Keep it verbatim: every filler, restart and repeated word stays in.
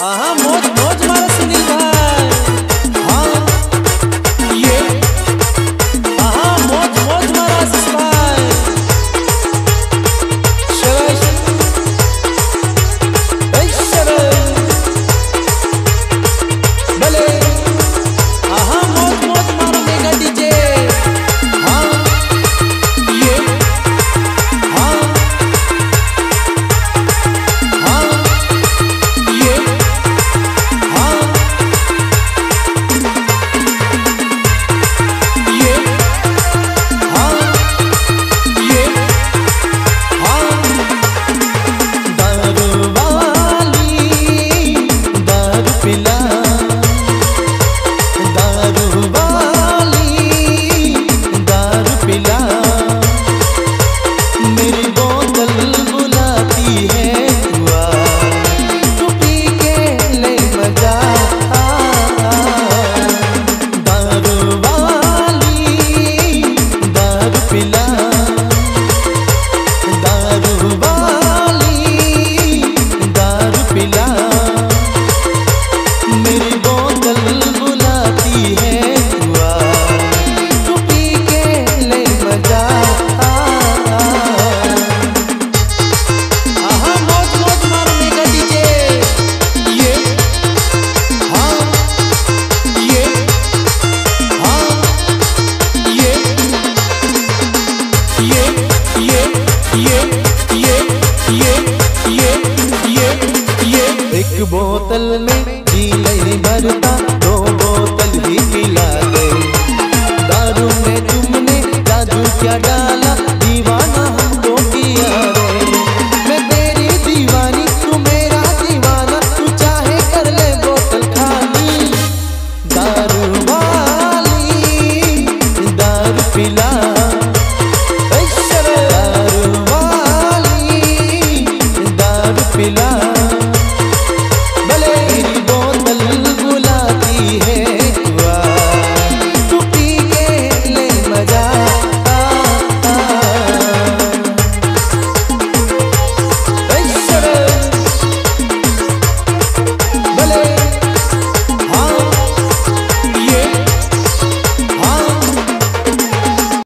आहा मौज मौज मारा सुनील भाई। हाँ ये आहा मौज मौज मारा आशीष भाई। शबाश भाई शबाश भले आहा मौज मौज मारा मेगा डीजे। हाँ ये हाँ हाँ ये हाँ ये हाँ ये हाँ दारू वाली दारू पिला दारू वाली दारू पिला मेरी बोतल बुलाती है हुआ तू पी के ले मजा। दारू वाली दारू पिला दारू वाली दारू पिला मेरी बोतल बुलाती है हुआ तू पी के ले मजा। आहा मौज मौज मारो मेगा डीजे। ये हाँ ये हाँ ये ये ये ये ये ये ये ये ये एक बोतल में जी नहीं भरता दो बोतल ही पिला दे। दारू में तुमने जादू क्या डाला दीवाना हमको किया रे। मैं तेरी दीवानी तू मेरा दीवाना तू चाहे कर ले बोतल खाली। दारू वाली दारू पिला